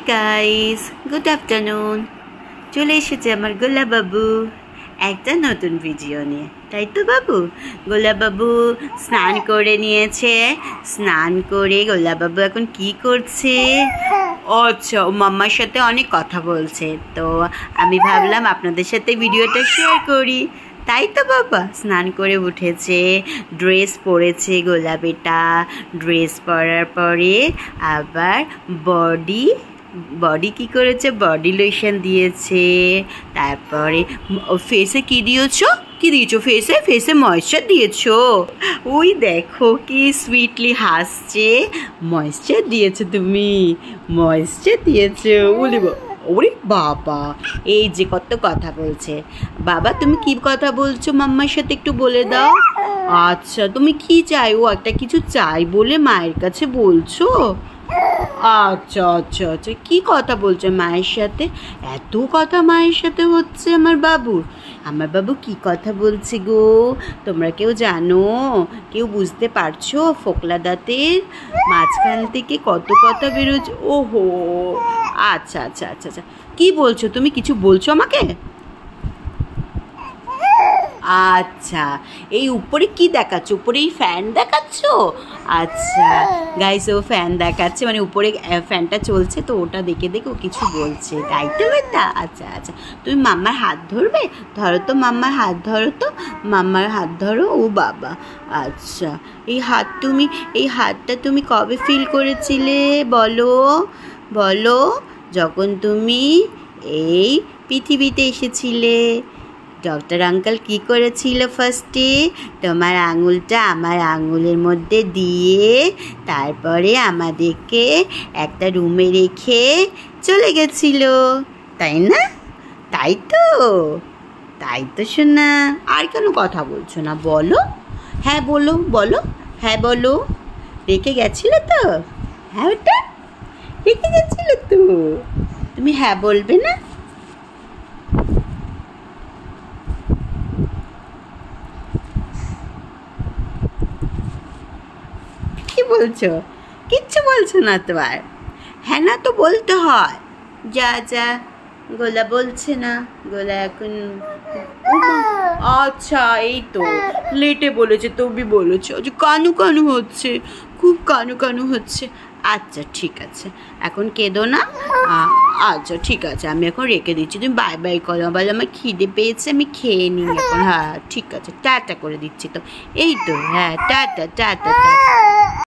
Guys, good afternoon. চলে এসেছে আমার গোলা বাবু একটা নতুন ভিডিও নিয়ে, তাই তো বাবু? গোলা বাবু স্নান করে নিয়েছে। স্নান করে গোলা বাবু এখন কি করছে? আচ্ছা, ও মাম্মার সাথে অনেক কথা বলছে, তো আমি ভাবলাম আপনাদের সাথে ভিডিওটা শেয়ার করি। তাই তো বাবা স্নান করে উঠেছে, ড্রেস পরেছে গোলাপিটা। ড্রেস পরার পরে আবার বডি কি করেছে, বডি লোশন দিয়েছে। তারপরে ফেসে কি দিয়েছো? ফেসে ময়েশ্চার দিয়েছো? ওই দেখো কি সুইটলি হাসছে। ময়েশ্চার দিয়েছো তুমি? ময়েশ্চার দিয়েছো? ওরে বাবা, এই যে কত কথা বলছে। বাবা তুমি কি কথা বলছো মাম্মার সাথে একটু বলে দাও। আচ্ছা, তুমি কি চাই? ও একটা কিছু চাই বলে মায়ের কাছে বলছো? আচ্ছা আচ্ছা আচ্ছা, কি কথা বলছো মায়ের সাথে? এত কথা মায়ের সাথে হচ্ছে আমার বাবু কি কথা বলছে গো? তোমরা কেউ জানো? কেউ বুঝতে পারছো? ফোকলা দাঁতের মাঝখান থেকে কত কথা বেরোচ্ছে। ওহো, আচ্ছা আচ্ছা আচ্ছা আচ্ছা, কি বলছো তুমি? কিছু বলছো আমাকে? আচ্ছা, এই উপরে কি দেখাচ্ছ? উপরে এই ফ্যান দেখাচ্ছ? আচ্ছা গাইস, ও ফ্যান দেখাচ্ছে, মানে উপরে ফ্যানটা চলছে, তো ওটা দেখে ও কিছু বলছে, তাই তো বেটা? আচ্ছা আচ্ছা, তুমি মাম্মার হাত ধরবে? ধরো তো, মাম্মার হাত ধরো তো, মাম্মার হাত ধরো। ও বাবা, আচ্ছা, এই হাতটা তুমি কবে ফিল করেছিলে বলো বলো? যখন তুমি এই পৃথিবীতে এসেছিলে। ডক্টর আঙ্কেল কি করেছিল? ফার্স্টে তোমার আঙুলটা আমার আঙুলের মধ্যে দিয়ে তারপরে আমাদেরকে একটা রুমে রেখে চলে গেছিল, তাই না? তাই তো শোনা। আর কেন কথা বলছো না? বলো। হ্যাঁ বলো। হ্যাঁ বলো, রেখে গেছিল তো? হ্যাঁ, ওটা রেখে গেছিল তো। তুমি হ্যাঁ বলবে না? কি বলছো? কিচ্ছু বলছো না তো আর? হ্যাঁ না তো বলতে হয়। যা গোলা বলছে না, গোলা এখন। আচ্ছা, এই তো লেটে বলেছে, তুমি বলেছো যে কানু হচ্ছে, খুব কানু হচ্ছে। আচ্ছা ঠিক আছে, এখন কেঁদো না। আচ্ছা ঠিক আছে, আমি এখন রেখে দিচ্ছি, তুমি বাই করো। বলে আমার খিদে পেয়েছে, আমি খেয়ে নিই এখন। হ্যাঁ ঠিক আছে, টাটা করে দিচ্ছি তো। এই তো, হ্যাঁ টাটা।